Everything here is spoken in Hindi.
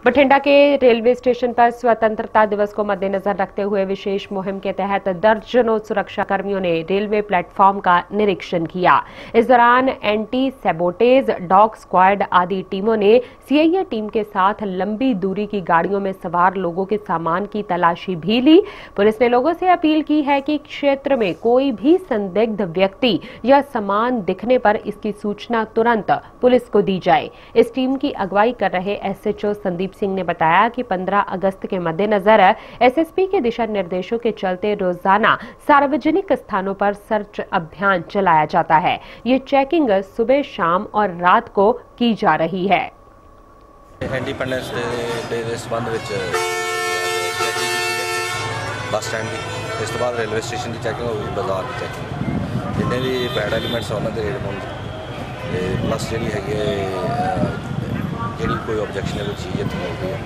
बठिंडा के रेलवे स्टेशन पर स्वतंत्रता दिवस को मद्देनजर रखते हुए विशेष मुहिम के तहत दर्जनों सुरक्षा कर्मियों ने रेलवे प्लेटफॉर्म का निरीक्षण किया। इस दौरान एंटी सैबोटेज, डॉग स्क्वाड आदि टीमों ने सीआईए टीम के साथ लंबी दूरी की गाड़ियों में सवार लोगों के सामान की तलाशी भी ली। पुलिस ने लोगों से अपील की है कि क्षेत्र में कोई भी संदिग्ध व्यक्ति या सामान दिखने पर इसकी सूचना तुरंत पुलिस को दी जाए। इस टीम की अगुवाई कर रहे एसएचओ संदीप सिंह ने बताया कि 15 अगस्त के मद्देनजर एसएसपी के दिशा निर्देशों के चलते रोजाना सार्वजनिक स्थानों पर सर्च अभियान चलाया जाता है। ये चेकिंग सुबह, शाम और रात को की जा रही है। इंडिपेंडेंस डे के संबंध में बस स्टैंड की, इस तो बाद रेलवे स्टेशन की चैकिंग होगी, बाजार की चैकिंग, जिन्हें भी बैड एलीमेंट्स उन्होंने रेड पाउंड प्लस जी है जी कोई ऑब्जेक्शनेबल चीज़ इतनी मिलती है